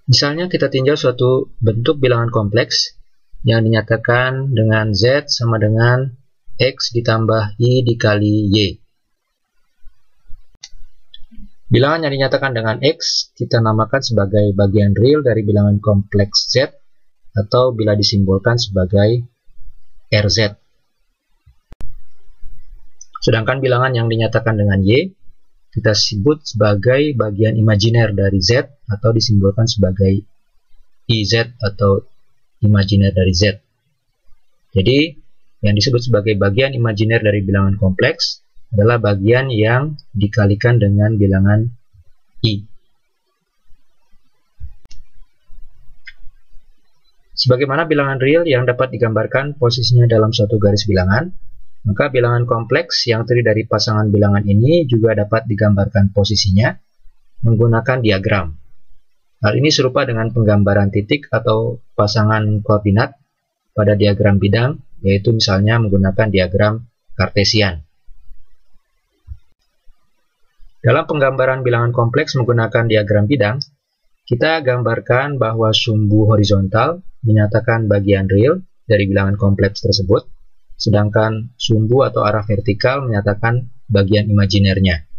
Misalnya kita tinjau suatu bentuk bilangan kompleks yang dinyatakan dengan Z sama dengan X ditambah I dikali Y. Bilangan yang dinyatakan dengan X kita namakan sebagai bagian real dari bilangan kompleks Z atau bila disimbolkan sebagai RZ. Sedangkan bilangan yang dinyatakan dengan Y kita sebut sebagai bagian imajiner dari Z atau disimbolkan sebagai IZ atau imajiner dari Z. Jadi, yang disebut sebagai bagian imajiner dari bilangan kompleks adalah bagian yang dikalikan dengan bilangan I. Sebagaimana bilangan real yang dapat digambarkan posisinya dalam suatu garis bilangan, maka bilangan kompleks yang terdiri dari pasangan bilangan ini juga dapat digambarkan posisinya menggunakan diagram. Hal ini serupa dengan penggambaran titik atau pasangan koordinat pada diagram bidang, yaitu misalnya menggunakan diagram Kartesian. Dalam penggambaran bilangan kompleks menggunakan diagram bidang, kita gambarkan bahwa sumbu horizontal menyatakan bagian real dari bilangan kompleks tersebut, sedangkan sumbu atau arah vertikal menyatakan bagian imajinernya.